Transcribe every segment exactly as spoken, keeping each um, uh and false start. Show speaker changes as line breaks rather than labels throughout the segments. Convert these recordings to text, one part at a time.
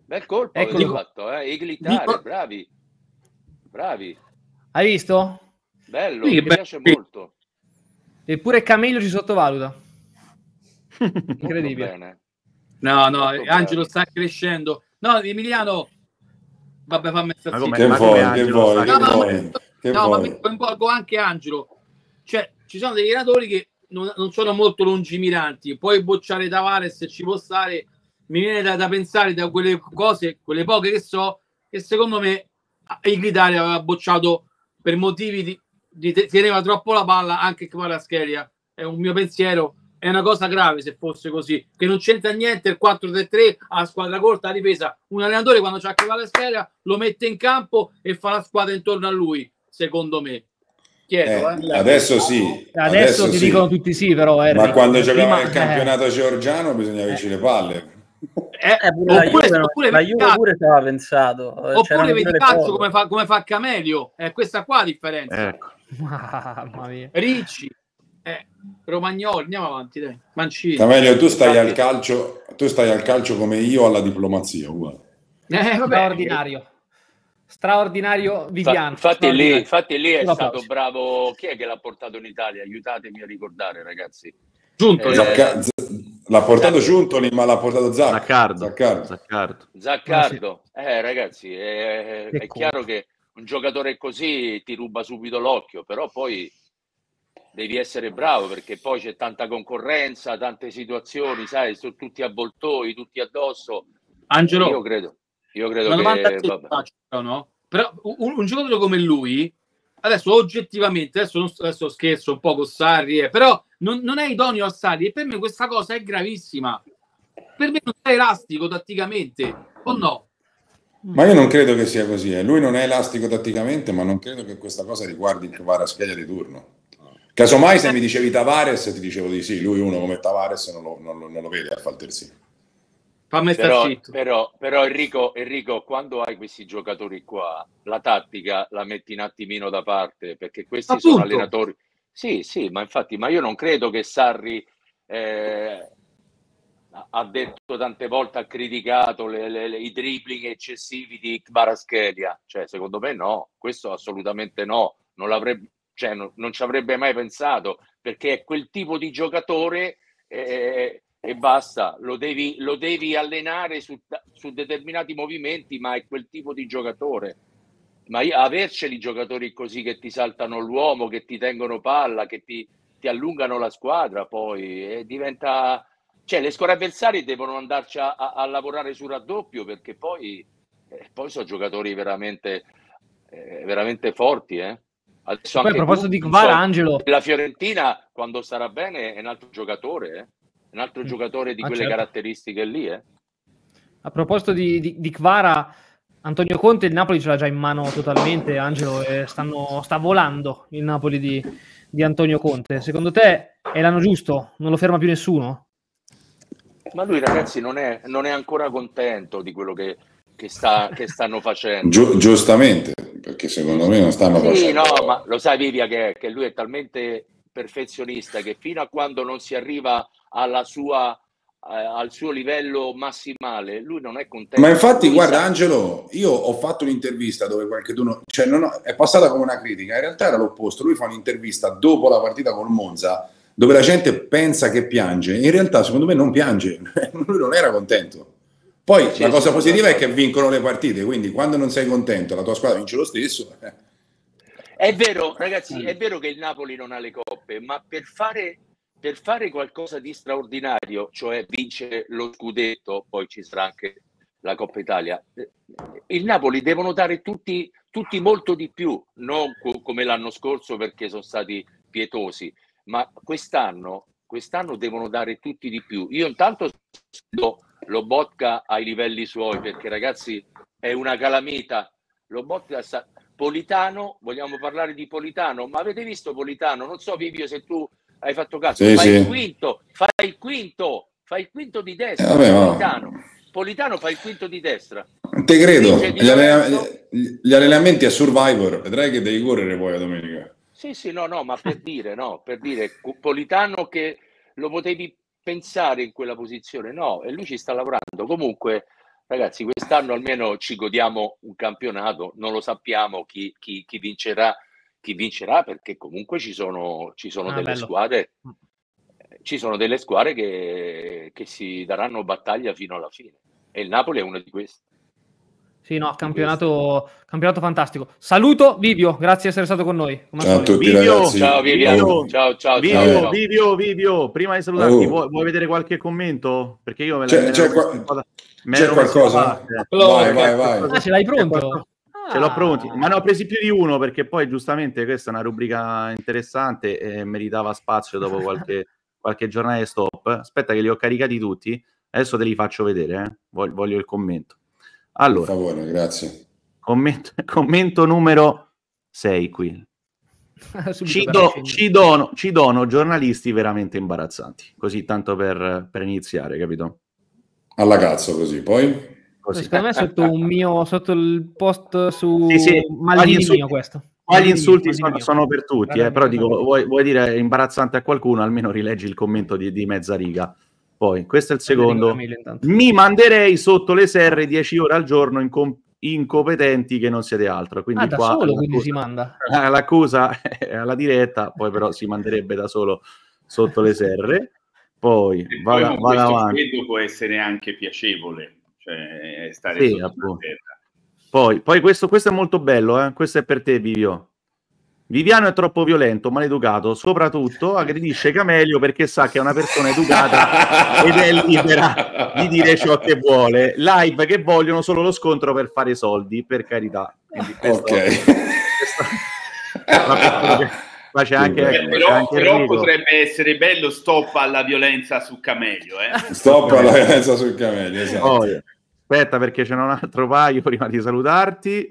Bel colpo
ecco,
avete fatto, eh? Eglitare,
dico...
bravi. Bravi.
Hai visto?
Bello,
Sì,
mi
beh,
piace
sì.
molto.
Eppure Camelio ci sottovaluta.
Molto
Incredibile.
bene.
No, no,
Molto
Angelo
bravi.
sta crescendo. No, Emiliano, vabbè, fammi stare
Ma come,
zitto.
Che
ma come
vuoi, che
Angelo
vuoi,
sta
che
No, ma,
vuoi, che
no, ma mi
vuoi?
coinvolgo anche Angelo. Cioè, ci sono dei allenatori che non, non sono molto lungimiranti. Puoi bocciare Tavares se ci può stare. Mi viene da, da pensare da quelle cose, quelle poche che so, che secondo me Iglitare aveva bocciato per motivi di, di teneva troppo la palla anche Kvaratskhelia. È un mio pensiero. È una cosa grave se fosse così, che non c'entra niente il quattro tre tre a squadra corta, a difesa. Un allenatore quando c'ha Kvaratskhelia lo mette in campo e fa la squadra intorno a lui, secondo me. Chiedo,
Eh,
eh.
adesso sì,
Adesso,
adesso
ti
sì.
dicono tutti sì, però Harry.
Ma quando
Eh,
giocava
prima,
nel campionato georgiano bisogna
eh,
averci le palle.
Eh,
Eh, pure la
oppure,
Juve, no,
oppure,
la Juve pure ci aveva pensato.
oppure
C'erano
vedi
pure le
Calcio
foto.
come fa, come fa Camelio. È questa qua la differenza.
Ecco.
mamma mia.
Ricci, eh, Romagnoli, andiamo avanti, dai. Mancini.
Camelio, tu stai
Infatti-
al calcio, tu stai al calcio come io alla diplomazia, uguale.
Eh, vabbè.
Straordinario. Straordinario Viviano.
Infatti lì,
straordinario.
infatti lì è
Un
stato
applauso.
bravo. Chi è che l'ha portato in Italia? Aiutatemi a ricordare, ragazzi.
Giunto,
Eh,
Zacca- Z- l'ha portato
Zac-
Giuntoli, ma l'ha portato Zac-
Zaccardo.
Zaccardo.
Zaccardo.
Zaccardo. Eh, ragazzi, è,
Che
è chiaro che un giocatore così ti ruba subito l'occhio, però poi devi essere bravo perché poi c'è tanta concorrenza, tante situazioni, sai, sono tutti avvoltoi, tutti addosso.
Angelo,
Io credo, io credo
una domanda
che
a te
vabbè.
faccio, no? Però un, un giocatore come lui, adesso oggettivamente, adesso, non, adesso scherzo un po' con Sarri, eh, però non, non è idoneo a Sarri e per me questa cosa è gravissima. Per me non è elastico tatticamente, o no?
Ma io non credo che sia così. eh. Lui non è elastico tatticamente, ma non credo che questa cosa riguardi il Kvaratskhelia di turno. Casomai se mi dicevi Tavares ti dicevo di sì, lui uno come Tavares non lo, non lo, non lo vede a fare il terzino.
Fammi stare
Però,
zitto.
però, però Enrico, Enrico, quando hai questi giocatori qua, la tattica la metti un attimino da parte, perché questi
Appunto.
sono allenatori. Sì, sì, ma infatti, ma io non credo che Sarri eh, ha detto tante volte, ha criticato le, le, le, i dribbling eccessivi di Kvaratskhelia. Cioè, secondo me no, questo assolutamente no, non l'avrebbe, cioè, non, non ci avrebbe mai pensato, perché è quel tipo di giocatore eh, e basta, lo devi, lo devi allenare su, su determinati movimenti, ma è quel tipo di giocatore. Ma io, averceli giocatori così che ti saltano l'uomo, che ti tengono palla, che ti, ti allungano la squadra, poi eh, diventa... Cioè, le squadre avversarie devono andarci a, a, a lavorare sul raddoppio, perché poi, eh, poi sono giocatori veramente, eh, veramente forti. Eh. Adesso
Poi a
anche
proposito di
Gusto,
Kvara, Angelo,
la Fiorentina, quando starà bene, è un altro giocatore, eh. un altro
Mm.
giocatore di
Ah,
quelle
certo.
caratteristiche lì. Eh.
a proposito di, di, di Kvara, Antonio Conte il Napoli ce l'ha già in mano totalmente, Angelo, e stanno, sta volando il Napoli di, di Antonio Conte. Secondo te è l'anno giusto? Non lo ferma più nessuno?
Ma lui, ragazzi, non è, non è ancora contento di quello che, che, sta, che stanno facendo.
Gi- giustamente, perché secondo me non stanno
Sì,
facendo...
no, ma lo sai, Vivia, che, che lui è talmente perfezionista che fino a quando non si arriva alla sua, eh, al suo livello massimale, lui non è contento.
Ma infatti,
Lui
guarda,
sa-
Angelo, io ho fatto un'intervista dove qualcuno, cioè non ho- è passata come una critica, in realtà era l'opposto. Lui fa un'intervista dopo la partita col Monza, dove la gente pensa che piange, in realtà secondo me non piange, lui non era contento. Poi
Sì,
la cosa
sono
positiva è
d'accordo.
che vincono le partite, quindi quando non sei contento la tua squadra vince lo stesso. eh.
È vero, ragazzi, è vero che il Napoli non ha le coppe, ma per fare, per fare qualcosa di straordinario, cioè vincere lo scudetto, poi ci sarà anche la Coppa Italia, eh, il Napoli devono dare tutti, tutti molto di più, non co- come l'anno scorso perché sono stati pietosi, ma quest'anno, quest'anno devono dare tutti di più. Io intanto lo, lo Botka ai livelli suoi, perché ragazzi è una calamita. Lo Botka sta... Politano, vogliamo parlare di Politano? Ma avete visto Politano? Non so, Vivio, se tu hai fatto caso.
Sì,
Fai
sì.
il quinto, fai il quinto, fai il quinto di
Eh,
destra.
vabbè, ma-
Politano. Politano fa il quinto di destra.
Te credo,
Vince Di
gli, allena-
Lorenzo.
gli allenamenti a Survivor, vedrai che devi correre poi a domenica.
Sì, sì, no, no, ma per dire, no, per dire Politano che lo potevi pensare in quella posizione, no, e lui ci sta lavorando. Comunque, ragazzi, questa quest'anno almeno ci godiamo un campionato, non lo sappiamo chi, chi, chi vincerà, chi vincerà perché comunque ci sono, ci sono
Ah,
delle
bello.
squadre, ci sono delle squadre che, che si daranno battaglia fino alla fine e il Napoli è una di queste.
Sì, no, campionato, campionato fantastico. Saluto Vivio, grazie di essere stato con noi. Come al
Ciao a
solito.
tutti
Vivio,
ragazzi.
Ciao Vivian,
Vivio,
ciao ciao
Vivio,
ciao, ciao.
Vivio, Vivio, prima di salutarti,
Oh.
vuoi, vuoi vedere qualche commento? Perché io me,
C'è-
me
c'è
l'ero messo
qua-
un po' da- me
c'è
l'ero messo da
qualcosa?
parte.
Vai, vai, vai.
Ah, ce l'hai
C'è
pronto?
qualcosa-
Ah.
Ce l'ho pronti, ma ne ho presi più di uno perché poi giustamente questa è una rubrica interessante e meritava spazio dopo qualche, qualche giornata di stop. Aspetta che li ho caricati tutti, adesso te li faccio vedere, eh. voglio, voglio il commento.
Per
Allora,
favore, grazie.
commento, commento numero sei qui.
Subito
Ci,
per
do-
scendere.
ci dono, ci dono giornalisti veramente imbarazzanti, così tanto per, per iniziare, capito?
Alla cazzo così, poi?
Così.
Secondo me è sotto un mio, sotto il post su
Sì, sì, qua gli
Maldini
insulti-
mio questo.
Qua gli
Maldini
insulti
mio,
sono,
Maldini
sono per tutti,
Guarda
eh, però
mio,
dico,
guarda.
vuoi, vuoi dire imbarazzante a qualcuno, almeno rileggi il commento di, di mezza riga. Poi, questo è il secondo.
Meglio intanto.
Mi manderei sotto le serre dieci ore al giorno incom- incompetenti che non siete altro. Quindi
Ah, da
qua
solo quindi
l'accusa-
si manda.
eh, l'accusa è alla diretta, poi però si manderebbe da solo sotto le serre. Poi
E poi
vada,
con
vada
questo
avanti.
freddo può essere anche piacevole, cioè stare
Sì,
sotto la
appunto.
terra.
Poi, poi questo, questo è molto bello, eh? Questo è per te, Vivio. Viviano è troppo violento, maleducato, soprattutto aggredisce Camelio perché sa che è una persona educata ed è libera di dire ciò che vuole. Live che vogliono solo lo scontro per fare soldi, per carità. Quindi questo,
Ok.
questo- ma che- ma c'è anche,
Beh,
c'è
Eh, però
anche
però
Enrico.
potrebbe essere bello stop alla violenza su Camelio, eh?
Stop alla violenza sul camello, esatto.
Poi, aspetta perché c'è un altro paio prima di salutarti.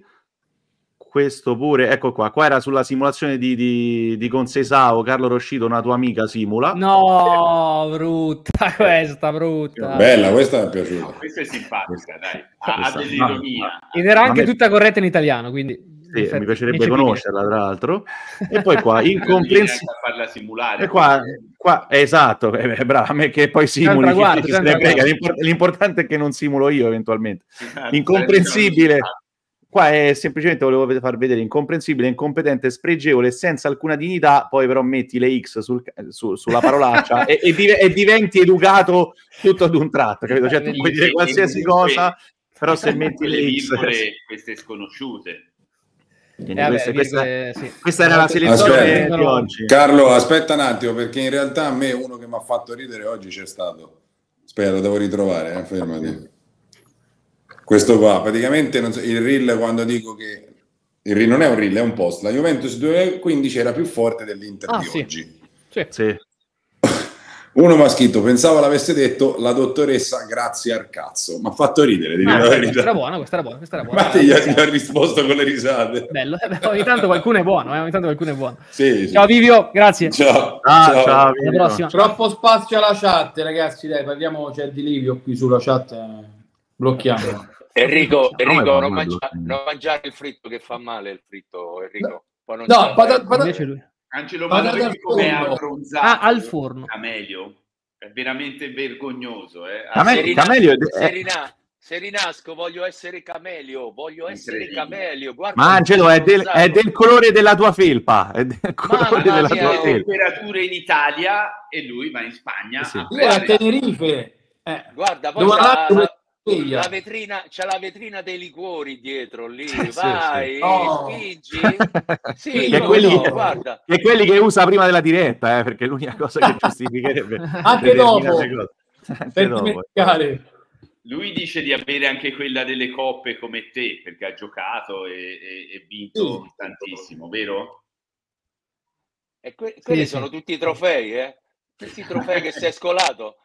Questo pure, ecco qua, qua era sulla simulazione di, di, di Consesao, Carlo Roscito, una tua amica simula.
No, brutta questa, brutta.
Bella, questa mi è piaciuta.
Questa è simpatica, dai, ha, ha
Questa-
dell'ironia.
Ed era
Ma
anche
me-
tutta corretta in italiano, quindi...
Sì,
in effetti,
mi piacerebbe
ineccepibile.
conoscerla, tra l'altro. E poi qua,
Devi
incomprensibile.
anche a farla simulare.
E qua, qua eh, esatto, eh, bravo, a me che poi simuli,
Sempre
chi-
guarda,
chi se
sempre
ne frega.
guarda.
L'impor- l'importante è che non simulo io eventualmente.
Esatto,
Incomprensibile. Qua è semplicemente, volevo far vedere, incomprensibile, incompetente, spregevole, senza alcuna dignità, poi però metti le X sul- su- sulla parolaccia e, e div- e diventi educato tutto ad un tratto, capito? Cioè tu puoi dire
E- e
qualsiasi
comunque-
cosa, però se
e
metti
comunque
le
le
X...
virgole, queste sconosciute.
Quindi
Eh, vabbè,
questa, questa-
virgole, sì.
questa era la selezione
Aspetta.
di oggi.
Carlo, aspetta un attimo, perché in realtà a me uno che mi ha fatto ridere oggi c'è stato. Aspetta, lo devo ritrovare, eh, fermati. Questo qua, praticamente non so, il reel quando dico che il reel non è un reel, è un post. La Juventus duemilaquindici era più forte dell'Inter
Ah,
di
sì.
oggi.
Sì.
Sì.
Uno mi ha scritto, pensavo l'avesse detto la dottoressa grazie al cazzo. Mi ha fatto ridere, di
Ah,
dire la
questa
verità.
era buona, questa era buona, questa era buona.
Ma gli, gli ho risposto con le risate.
Bello, eh, beh, ogni tanto qualcuno è buono, eh, ogni tanto qualcuno è buono.
Sì, sì.
Ciao Vivio, grazie.
Ciao.
Ah,
Ciao.
ciao,
Alla
Vivio.
prossima.
Troppo spazio alla chat, ragazzi, dai, parliamo, c'è di Livio qui sulla chat, eh, blocchiamo.
Enrico,
Come
Enrico
fa
non,
mai
mangia-
bloccare?
non mangiare il fritto che fa male il fritto, Enrico. Poi non
No,
c'è-
patat- patat-
Invece lui.
Angelo, ma
Patate
lo
al
vedi come è
forno.
abbronzato
Ah, al forno.
Camelio? È veramente vergognoso, eh?
Camel-
Serina-
Camelio è-
Serina- Serinasco, voglio essere Camelio, voglio essere
Incredibile.
Camelio. Guarda
Ma Angelo è del,
abbronzato.
è del colore della tua felpa, è del colore
Mamma
della
mia,
tua
oh.
felpa.
temperature in Italia e lui va in Spagna
Sì.
a
Lui è a
prendere-
Tenerife. Eh.
Guarda, poi
Dove
c'ha
va
la, la,
sveglia.
la vetrina, c'è la vetrina dei liquori dietro lì.
Sì, sì,
Vai,
sì. Oh.
spingi. Sì,
che,
no,
quelli,
no, guarda.
che quelli che usa prima della diretta, eh, perché è l'unica cosa che giustificherebbe
Anche
determinate
dopo.
cose. Anche
Per
dopo.
dimenticare.
Lui dice di avere anche quella delle coppe come te, perché ha giocato e, e- e vinto
Sì.
tantissimo, vero?
E que- quelli
sì.
sono tutti i trofei, eh? Tutti i trofei che si è scolato.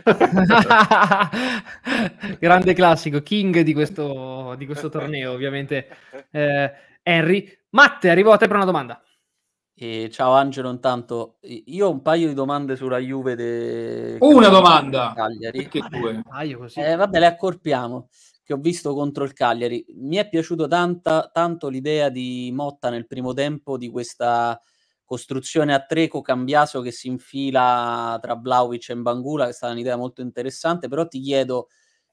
Grande classico, king di questo, di questo torneo, ovviamente. Eh, Henry. Matte, arrivo a te per una domanda.
E ciao Angelo, intanto io ho un paio di domande sulla Juve de...
Una domanda.
Cagliari.
Perché due?
Ah, io così.
Eh, vabbè, le accorpiamo, che ho visto contro il Cagliari. Mi è piaciuto tanta, tanto l'idea di Motta nel primo tempo, di questa costruzione a tre con Cambiaso che si infila tra Vlahovic e Bangula, che è stata un'idea molto interessante, però ti chiedo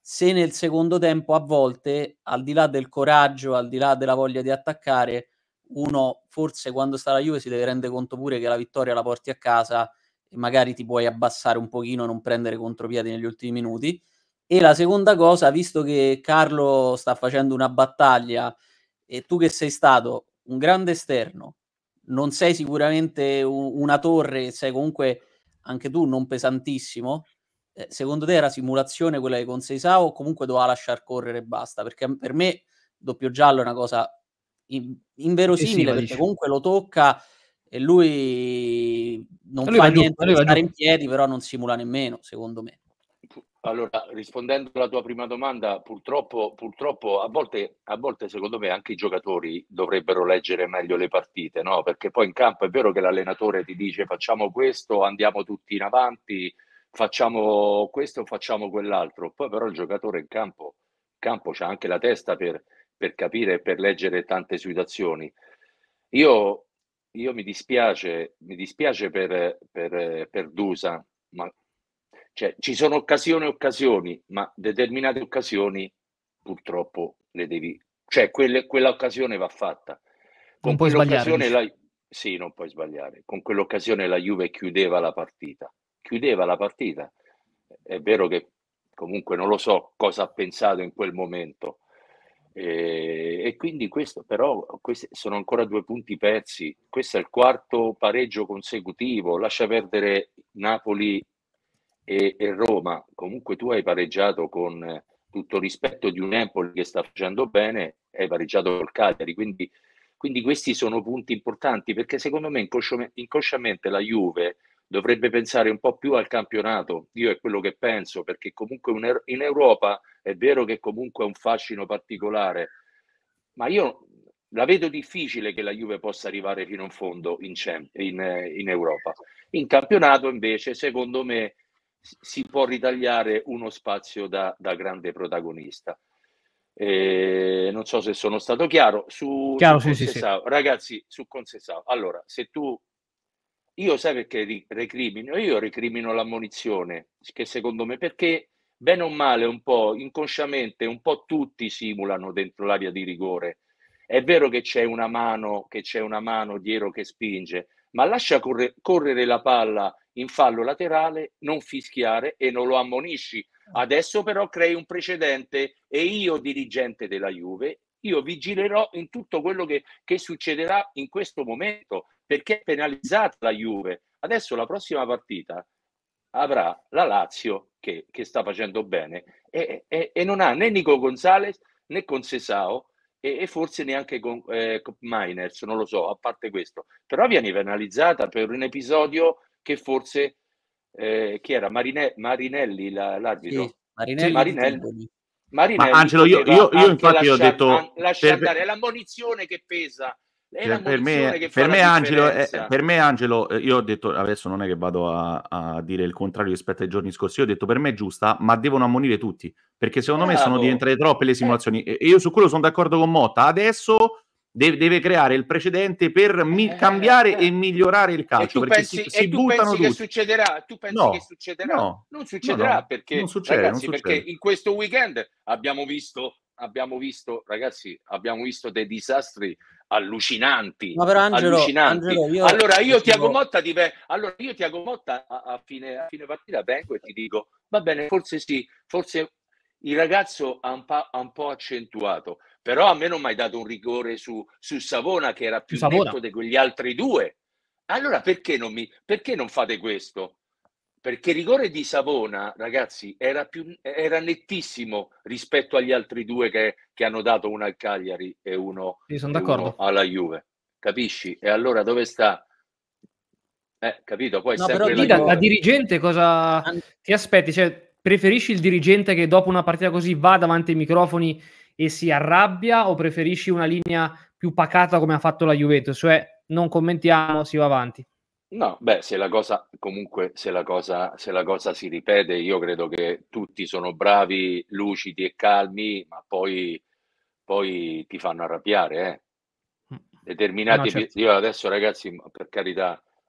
se nel secondo tempo a volte, al di là del coraggio, al di là della voglia di attaccare, uno forse quando sta la Juve si deve rendere conto pure che la vittoria la porti a casa e magari ti puoi abbassare un pochino, non prendere contropiedi negli ultimi minuti. E la seconda cosa, visto che Carlo sta facendo una battaglia e tu che sei stato un grande esterno, non sei sicuramente u- una torre, sei comunque anche tu non pesantissimo, eh, secondo te era simulazione quella di Conceição o comunque doveva lasciar correre e basta? Perché per me doppio giallo è una cosa in- inverosimile,
Eccessiva,
perché
dici.
comunque lo tocca e lui non
Lui
fa
va giù,
niente
lui
per
va
stare
giù.
in piedi, però non simula nemmeno, secondo me.
Allora, rispondendo alla tua prima domanda, purtroppo, purtroppo a volte, a volte secondo me anche i giocatori dovrebbero leggere meglio le partite, no? Perché poi in campo è vero che l'allenatore ti dice facciamo questo, andiamo tutti in avanti, facciamo questo, facciamo quell'altro. Poi però il giocatore in campo, in campo c'ha anche la testa per, per capire e per leggere tante situazioni. Io, io mi dispiace, mi dispiace per, per, per Dusan, ma cioè, ci sono occasioni e occasioni, ma determinate occasioni purtroppo le devi... Cioè, quelle, quella occasione va fatta.
Non
Con
puoi sbagliare,
quell'occasione
dici.
la... Sì, non puoi sbagliare. Con quell'occasione la Juve chiudeva la partita. Chiudeva la partita. È vero che comunque non lo so cosa ha pensato in quel momento. E, e quindi questo, però, questi sono ancora due punti persi. Questo è il quarto pareggio consecutivo. Lascia perdere Napoli e, e Roma. Comunque tu hai pareggiato con eh, tutto rispetto di un Empoli che sta facendo bene, hai pareggiato col Cagliari. Quindi, quindi questi sono punti importanti perché secondo me inconsci- inconsciamente la Juve dovrebbe pensare un po' più al campionato. Io è quello che penso, perché comunque un- in Europa è vero che comunque è un fascino particolare, ma io la vedo difficile che la Juve possa arrivare fino in fondo in, Champ- in, eh, in Europa. In campionato invece, secondo me, s- si può ritagliare uno spazio da, da grande protagonista. Eh, non so se sono stato chiaro su,
Chiaro,
su
sì, sì, sì.
Conceição. Ragazzi, su Conceição. Allora, se tu io sai perché ri- recrimino? Io recrimino l'ammonizione, che secondo me, perché bene o male, un po' inconsciamente, un po' tutti simulano dentro l'area di rigore. È vero che c'è una mano, che c'è una mano dietro che spinge, ma lascia corre- correre la palla in fallo laterale, non fischiare e non lo ammonisci. Adesso però crei un precedente e io, dirigente della Juve, io vigilerò in tutto quello che, che succederà in questo momento perché è penalizzata la Juve. Adesso la prossima partita avrà la Lazio che, che sta facendo bene e, e, e non ha né Nico Gonzalez né Conceição e, e forse neanche con eh, Miners, non lo so, a parte questo. Però viene penalizzata per un episodio che forse eh, chi era Marine, Marinelli la, l'arbitro?
Sì, Marinelli
Sì.
di
Marinelli.
Tivoli.
Ma
Marinelli
Angelo, io,
poteva
io, io
anche
infatti ho
lasciare
detto,
lascia
per, per-
andare, è l'ammonizione che pesa, è
per, per
l'ammonizione
me,
che fa
per
la
me Angelo, eh,
differenza.
per me Angelo, eh, io ho detto, adesso non è che vado a, a dire il contrario rispetto ai giorni scorsi, io ho detto per me è giusta, ma devono ammonire tutti, perché secondo me sono
Bravo.
diventate troppe le
Eh,
simulazioni e e io su quello sono d'accordo con Motta, adesso de- deve creare il precedente per mi-
eh,
cambiare e
eh.
migliorare il
E
calcio,
tu
perché si,
pensi, e
si
tu
buttano
pensi che
tutti.
succederà? Tu pensi che
No,
succederà?
no,
Non
no,
succederà
no, non
perché,
succede, non
ragazzi, perché
succede.
in questo weekend abbiamo visto, abbiamo visto, ragazzi, abbiamo visto dei disastri allucinanti,
No, però Angelo,
allucinanti.
Angelo, io
Allora io Tiago
volevo-
Motta, ti ve- allora io Tiago Motta a, a fine, a fine partita vengo e ti dico, va bene, forse sì, forse il ragazzo ha un, pa- ha un po' accentuato, però a me non mi hai dato un rigore su, su Savona che era
Su
più
Savona.
netto di quegli altri due. Allora perché non, mi, perché non fate questo? Perché il rigore di Savona, ragazzi, era, più, era nettissimo rispetto agli altri due che, che hanno dato uno al Cagliari e uno,
Sì, sono
e uno
d'accordo.
alla Juve. Capisci? E allora dove sta? Eh, capito? Poi è
No, però
sempre la
Lì da, da
Juve.
dirigente cosa
An-
ti aspetti? Cioè, preferisci il dirigente che dopo una partita così va davanti ai microfoni e si arrabbia o preferisci una linea più pacata come ha fatto la Juventus? Cioè, non commentiamo, si va avanti.
No, beh, se la cosa comunque se la cosa, se la cosa si ripete, io credo che tutti sono bravi, lucidi e calmi, ma poi, poi ti fanno arrabbiare, eh.
Mm. Eh no,
Determinati epi-
certo.
io adesso, ragazzi, per carità,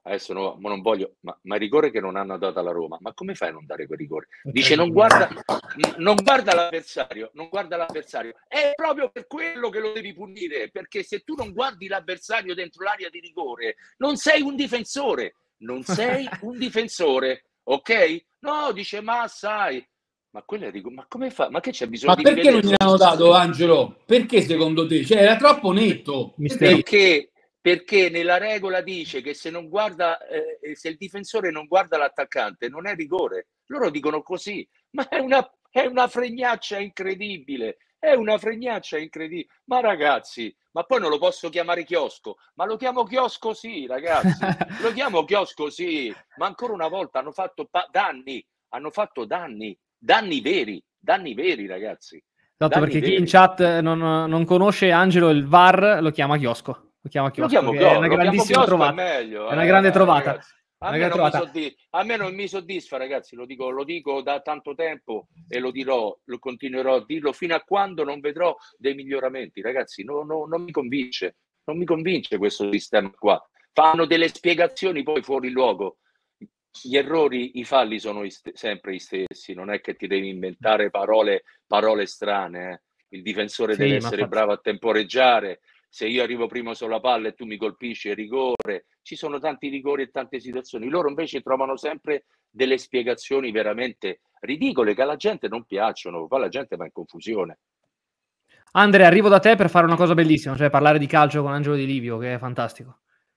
adesso no, ma non voglio, ma, ma rigore che non hanno dato alla Roma, ma come fai a non dare quel rigore? Dice non guarda, non guarda l'avversario, non guarda l'avversario, è proprio per quello che lo devi punire, perché se tu non guardi l'avversario dentro l'area di rigore, non sei un difensore, non sei un difensore, ok? No, dice ma sai, ma quello è rigore, ma come fa? Ma che c'è bisogno
Ma
di
perché non
rivederlo?
gliel'hanno dato, Angelo? Perché secondo te? Cioè, era troppo netto.
Mistero.
Perché? Perché nella regola dice che se non guarda, eh, se il difensore non guarda l'attaccante non è rigore. Loro dicono così, ma è una, è una fregnaccia incredibile. È una fregnaccia incredibile. Ma ragazzi, ma poi non lo posso chiamare chiosco, ma lo chiamo chiosco sì, ragazzi. Lo chiamo chiosco sì, ma ancora una volta hanno fatto pa- danni, hanno fatto danni, danni veri, danni veri, ragazzi.
Esatto,
Danni
perché chi
veri.
in chat non, non conosce Angelo il V A R lo chiama chiosco. Lo chiama
Lo
chiosco,
chiamo
che è
chiosco,
una
lo chiamo
grandissima
chiosco è
trovata.
meglio.
È una
eh,
grande
eh,
trovata.
ragazzi. A
Una
me,
grande
non mi
trovata.
soddisfa, a me non mi soddisfa, ragazzi, lo dico, lo dico da tanto tempo e lo dirò, lo continuerò a dirlo fino a quando non vedrò dei miglioramenti, ragazzi, no, no, non mi convince, non mi convince questo sistema qua. Fanno delle spiegazioni poi fuori luogo. Gli errori, i falli sono i st- sempre gli stessi, non è che ti devi inventare parole, parole strane. eh. Il difensore
Sì,
deve
ma
essere
infatti.
bravo a temporeggiare. Se io arrivo prima sulla palla e tu mi colpisci è rigore, ci sono tanti rigori e tante situazioni. Loro invece trovano sempre delle spiegazioni veramente ridicole che alla gente non piacciono, poi la gente va in confusione.
Andre, arrivo da te per fare una cosa bellissima, cioè parlare di calcio con Angelo Di Livio, che è fantastico.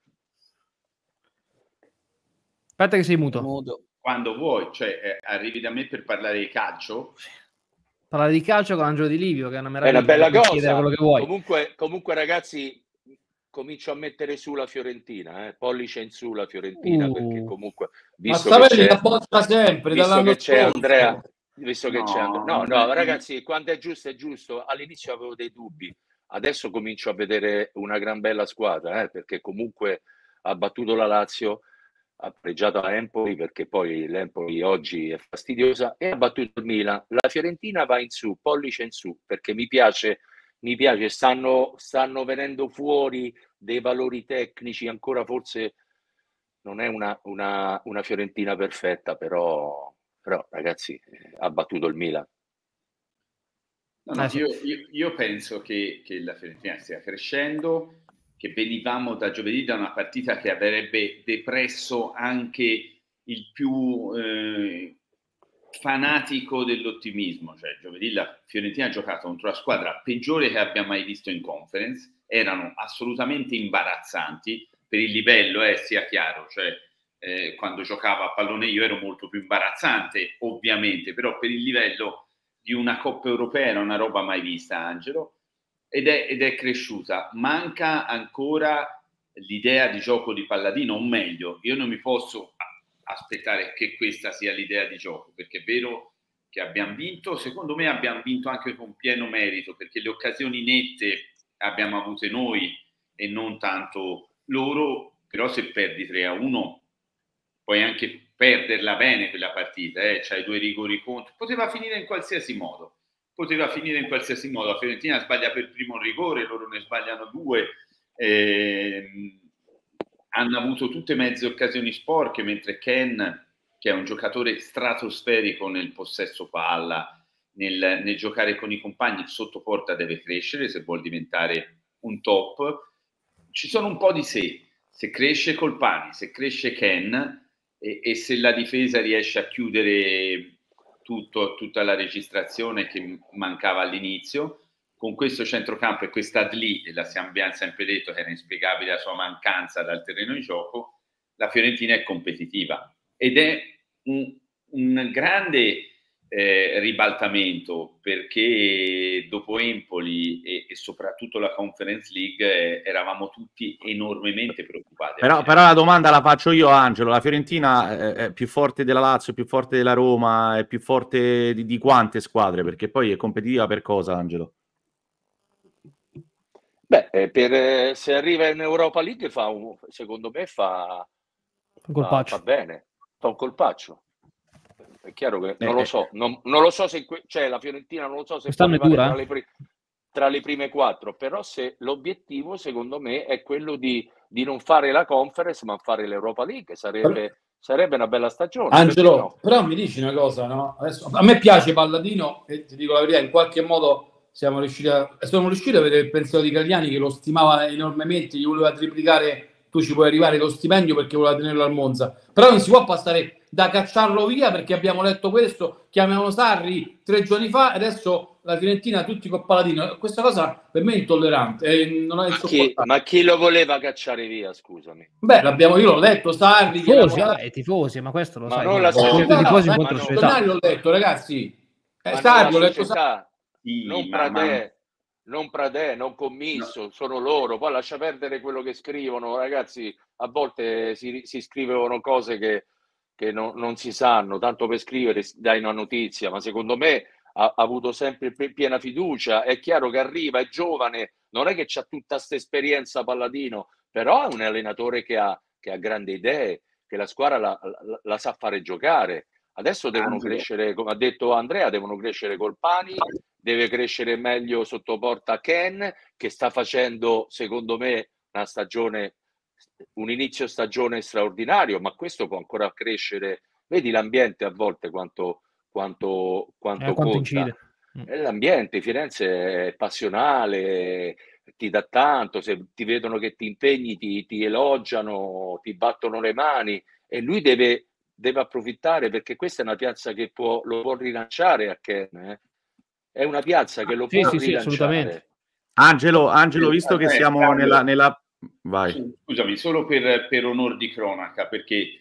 Aspetta che sei muto.
Muto.
Quando vuoi, cioè eh, arrivi da me per parlare di calcio?
Parlare di calcio con Angelo Di Livio, che è una
È
meraviglia.
una bella
puoi chiedere
cosa.
quello che vuoi.
Comunque, comunque ragazzi, comincio a mettere su la Fiorentina, eh? Pollice in su la Fiorentina,
Uh.
perché comunque,
Ma
visto che
Savelli
c'è,
la boccia sempre
visto
dall'anno
che c'è
scorso.
Andrea, visto che
No,
c'è Andrea, no,
non
no,
è-
ragazzi, quando è giusto è giusto. All'inizio avevo dei dubbi, adesso comincio a vedere una gran bella squadra, eh? Perché comunque ha battuto la Lazio, ha pareggiato a Empoli, perché poi l'Empoli oggi è fastidiosa, e ha battuto il Milan. La Fiorentina va in su, pollice in su, perché mi piace, mi piace, stanno, stanno venendo fuori dei valori tecnici, ancora forse non è una, una, una Fiorentina perfetta, però, però ragazzi, eh, ha battuto il Milan.
No, no,
Eh, sì.
io, io- io penso che, che la Fiorentina stia crescendo, che venivamo da giovedì da una partita che avrebbe depresso anche il più eh, fanatico dell'ottimismo. Cioè, giovedì la Fiorentina ha giocato contro la squadra peggiore che abbia mai visto in conference, erano assolutamente imbarazzanti per il livello, eh, sia chiaro, cioè eh, quando giocava a pallone io ero molto più imbarazzante, ovviamente, però per il livello di una Coppa Europea era una roba mai vista, Angelo, ed è, ed è cresciuta. Manca ancora l'idea di gioco di Palladino, o meglio, io non mi posso aspettare che questa sia l'idea di gioco, perché è vero che abbiamo vinto, secondo me abbiamo vinto anche con pieno merito, perché le occasioni nette abbiamo avute noi e non tanto loro, però se perdi tre a uno puoi anche perderla bene quella partita, eh? C'hai due rigori contro, poteva finire in qualsiasi modo, poteva finire in qualsiasi modo, la Fiorentina sbaglia per primo rigore, loro ne sbagliano due, eh, hanno avuto tutte mezze occasioni sporche, mentre Ken, che è un giocatore stratosferico nel possesso palla, nel, nel giocare con i compagni, sotto porta deve crescere se vuol diventare un top. Ci sono un po' di se, se cresce Colpani, se cresce Ken, e, e se la difesa riesce a chiudere tutto, tutta la registrazione che mancava all'inizio, con questo centrocampo e questa Adli, e la abbiamo sempre detto che era inspiegabile la sua mancanza dal terreno di gioco, la Fiorentina è competitiva ed è un, un grande eh, ribaltamento, perché dopo Empoli e, e soprattutto la Conference League eh, eravamo tutti enormemente preoccupati.
Però, però la domanda la faccio io, Angelo. La Fiorentina è, è più forte della Lazio, è più forte della Roma, è più forte di, di quante squadre? Perché poi è competitiva per cosa, Angelo?
Beh, eh, per, eh, se arriva in Europa League fa un, secondo me fa,
Un
fa,
colpaccio.
fa bene, fa un colpaccio. È chiaro che non
Eh,
lo
eh.
so, non, non lo so se que- cioè la Fiorentina non lo so se può
Quest'anno è
arrivare
dura,
tra
eh?
le prime. tra le prime quattro, però se l'obiettivo secondo me è quello di, di non fare la conference ma fare l'Europa League, sarebbe, sarebbe una bella stagione.
Angelo,
no?
però mi dici una cosa, no? Adesso, a me piace Palladino e ti dico la verità, in qualche modo siamo riusciti a, siamo riusciti a vedere il pensiero di Galliani che lo stimava enormemente, gli voleva triplicare, tu ci puoi arrivare lo stipendio perché voleva tenerlo al Monza, però non si può passare da cacciarlo via perché abbiamo letto questo, chiamavano Sarri tre giorni fa e adesso la Fiorentina tutti con Palladino. Questa cosa per me è intollerante, eh, non è
ma, chi, ma chi lo voleva cacciare via, scusami?
Beh, l'abbiamo, io l'ho letto, Sarri,
tifosi, vabbè, tifosi, ma questo lo
ma
sai.
non la
società, tifosi
ma
contro la società.
l'ho letto, ragazzi.
Eh,
Sarri, l'ho letto,
società,
sì,
non
ma,
Pradè, ma... non Pradè, non Commisso, no. Sono loro. Poi lascia perdere quello che scrivono, ragazzi. A volte si, si scrivono cose che, che non, non si sanno, tanto per scrivere dai una notizia, ma secondo me ha, ha avuto sempre piena fiducia. È chiaro che arriva, è giovane, non è che c'ha tutta questa esperienza Palladino, però è un allenatore che ha, che ha grandi idee, che la squadra la, la, la sa fare giocare. Adesso devono Angelo. crescere, come ha detto Andrea, devono crescere Colpani, deve crescere meglio sotto porta Ken, che sta facendo, secondo me, una stagione, un inizio stagione straordinario, ma questo può ancora crescere. Vedi l'ambiente a volte quanto, quanto, quanto,
eh, quanto
conta.
Incide.
L'ambiente, Firenze è passionale, ti dà tanto, se ti vedono che ti impegni, ti, ti elogiano, ti battono le mani e lui deve... deve approfittare perché questa è una piazza che può, lo può rilanciare a Ken, eh? È una piazza che lo
sì,
può
sì,
rilanciare.
Sì, assolutamente.
Angelo, Angelo, visto che siamo nella, nella... Vai.
Scusami, solo per, per onor di cronaca, perché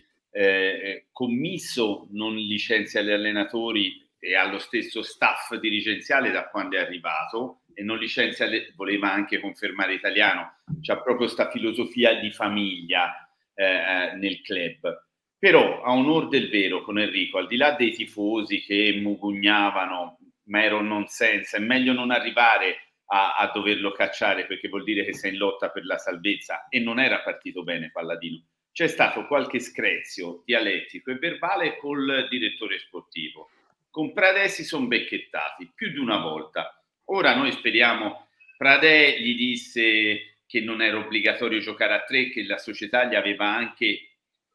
eh, Commisso non licenzia gli allenatori e ha lo stesso staff dirigenziale da quando è arrivato e non licenzia, le, voleva anche confermare Italiano, c'ha proprio sta filosofia di famiglia eh, nel club. Però a onor del vero con Enrico, al di là dei tifosi che mugugnavano, ma era un nonsense, è meglio non arrivare a, a doverlo cacciare perché vuol dire che sei in lotta per la salvezza e non era partito bene Palladino. C'è stato qualche screzio dialettico e verbale col direttore sportivo. Con Pradè si sono becchettati più di una volta. Ora noi speriamo, Pradè gli disse che non era obbligatorio giocare a tre, che la società gli aveva anche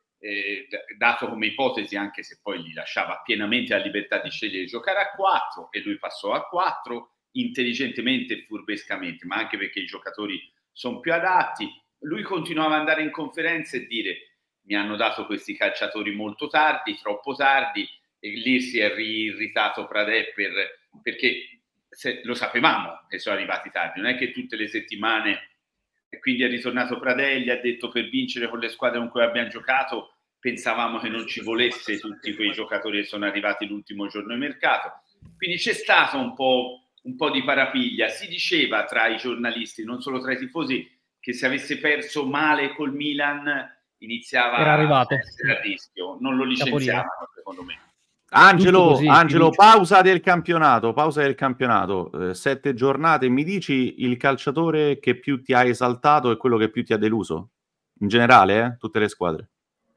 Eh, dato come ipotesi, anche se poi gli lasciava pienamente la libertà di scegliere di giocare a quattro e lui passò a quattro intelligentemente e furbescamente, ma anche perché i giocatori sono più adatti. Lui continuava ad andare in conferenza e dire mi hanno dato questi calciatori molto tardi, troppo tardi, e lì si è irritato Pradè per, perché se, lo sapevamo che sono arrivati tardi, non è che tutte le settimane. E quindi è ritornato Pradè, gli ha detto per vincere con le squadre con cui abbiamo giocato pensavamo che non ci volesse tutti quei giocatori che sono arrivati l'ultimo giorno di mercato. Quindi c'è stato un po', un po' di parapiglia. Si diceva tra i giornalisti, non solo tra i tifosi, che se avesse perso male col Milan iniziava
Era arrivato.
a essere a rischio. Non lo licenziavano, secondo me.
Angelo,
così,
Angelo pausa del campionato, pausa del campionato, eh, sette giornate, mi dici il calciatore che più ti ha esaltato e quello che più ti ha deluso? In generale, eh? Tutte le squadre.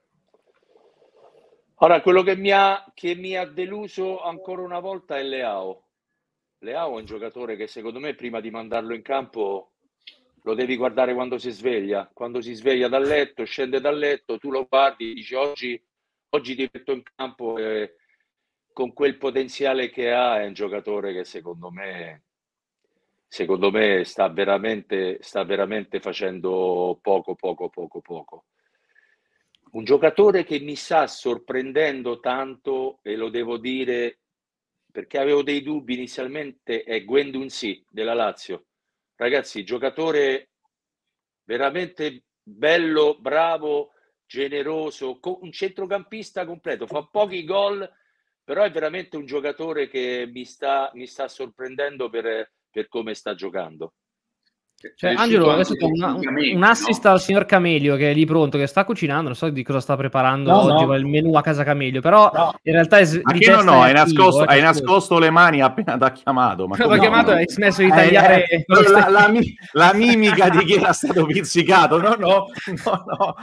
Ora, quello che mi ha, che mi ha deluso ancora una volta è Leao. Leao è un giocatore che secondo me prima di mandarlo in campo lo devi guardare quando si sveglia. Quando si sveglia dal letto, scende dal letto, tu lo guardi, dici oggi, oggi ti metto in campo e con quel potenziale che ha è un giocatore che secondo me secondo me sta veramente sta veramente facendo poco poco poco poco un giocatore che mi sta sorprendendo tanto e lo devo dire perché avevo dei dubbi inizialmente è Guendouzi della Lazio. Ragazzi, giocatore veramente bello, bravo, generoso, un centrocampista completo, fa pochi gol però è veramente un giocatore che mi sta, mi sta sorprendendo per, per come sta giocando.
Cioè, Angelo, adesso una, un assist, no? Al signor Camelio che è lì pronto, che sta cucinando, non so di cosa sta preparando no, oggi no. Il menù a casa Camelio, però no. In realtà è
ma che no, no, hai nascosto, hai nascosto le mani appena ti ha chiamato. Ma
l'ho chiamato e hai smesso di tagliare
eh, eh, la, la, la mimica di chi era stato pizzicato. No, no, no, no.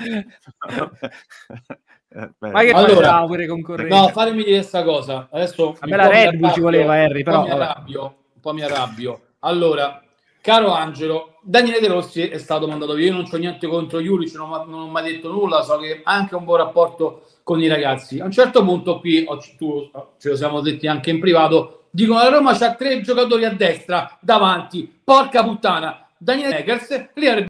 Eh, ma che allora, pure concorrenti?
No, fatemi dire questa cosa. Adesso
a me la Red Bull ci voleva Harry, però
un po' mi arrabbio, un po' mi arrabbio. Allora, Caro Angelo, Daniele De Rossi è stato mandato via. Io non c'ho niente contro Juric, non, non ho mai detto nulla, so che ha anche un buon rapporto con i ragazzi. A un certo punto qui, tu, ce lo siamo detti anche in privato, dicono la Roma c'ha tre giocatori a destra davanti, porca puttana, Daniele Eggers li avrebbe